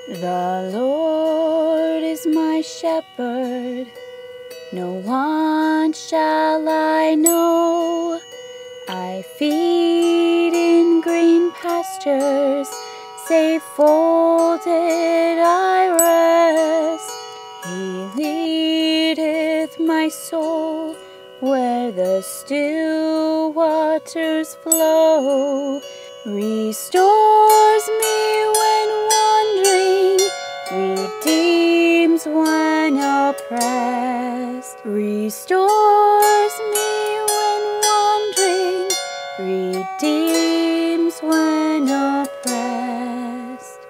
The Lord is my shepherd, no want shall I know. I feed in green pastures, safe folded I rest. He leadeth my soul where the still waters flow, restores me when wandering, redeems when oppressed, restores me when wandering, redeems when oppressed.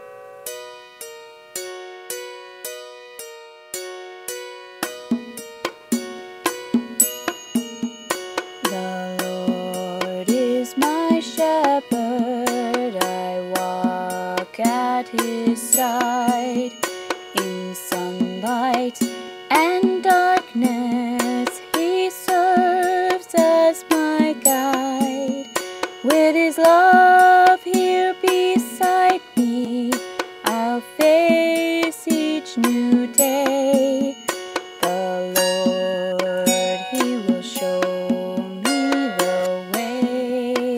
The Lord is my shepherd, I walk at his side. In sunlight and darkness he serves as my guide. With his love here beside me, I'll face each new day. The Lord, he will show me the way.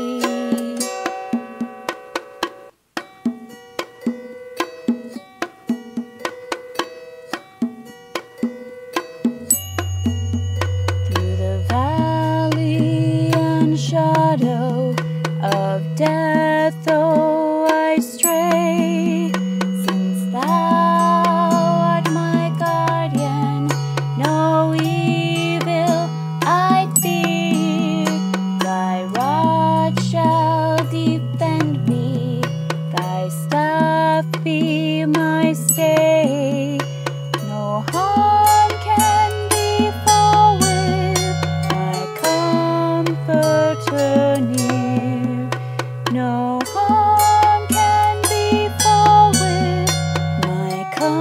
Through the valley and shadow of death, though I stray, since thou art my guardian, no evil I fear. Thy rod shall defend me, thy staff be my stay. No harm can befall with my comforter near. No harm can befall with my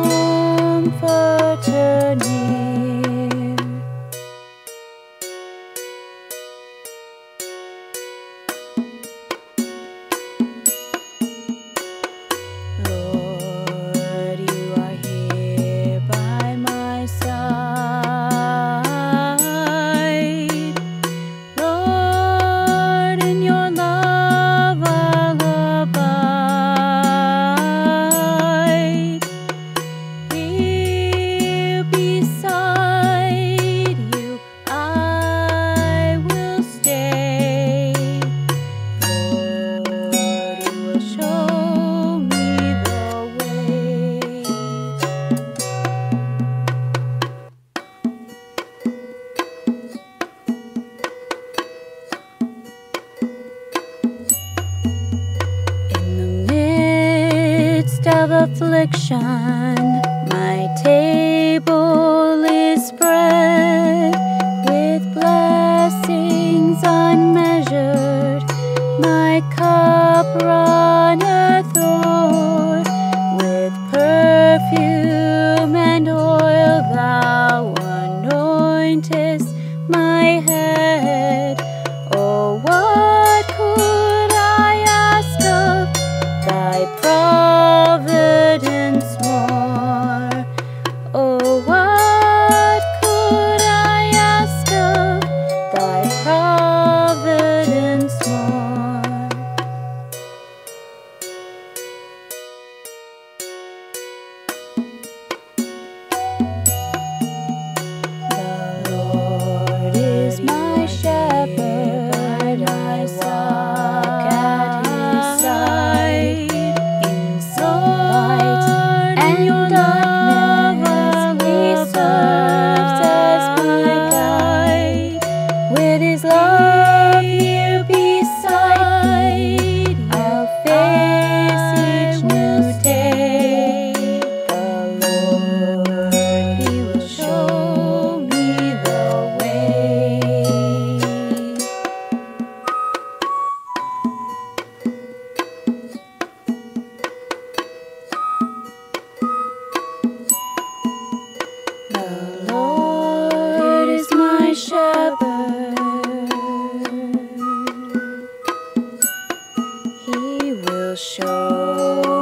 comforter near. Lord, you are here by my side. Lord, in your love I'll abide. Here beside you I will stay. Lord, you will show me the way. In the midst of affliction, my table is spread with blessings unmeasured. My cup runneth o'er, with perfume and oil thou anointest my head. Oh, what could I ask of thy providence more? Oh, what could I ask of thy providence more? The Lord is my shepherd, I walk at his side. In sunlight and darkness he serves as my guide. With his love here beside, I'll face each new day. The Lord, he will show me the way. The Lord is my shepherd, he will show